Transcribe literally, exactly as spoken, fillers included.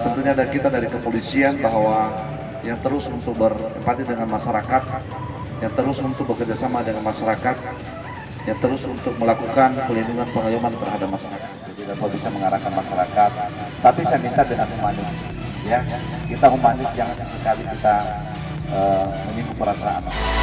tentunya ada kita dari kepolisian bahwa yang terus untuk berempati dengan masyarakat, yang terus untuk bekerjasama dengan masyarakat, yang terus untuk melakukan pelindungan pengayoman terhadap masyarakat. Jadi kalau bisa mengarahkan masyarakat, tapi saya minta dengan humanis, ya kita humanis, jangan sesekali kita uh, menyinggung perasaan.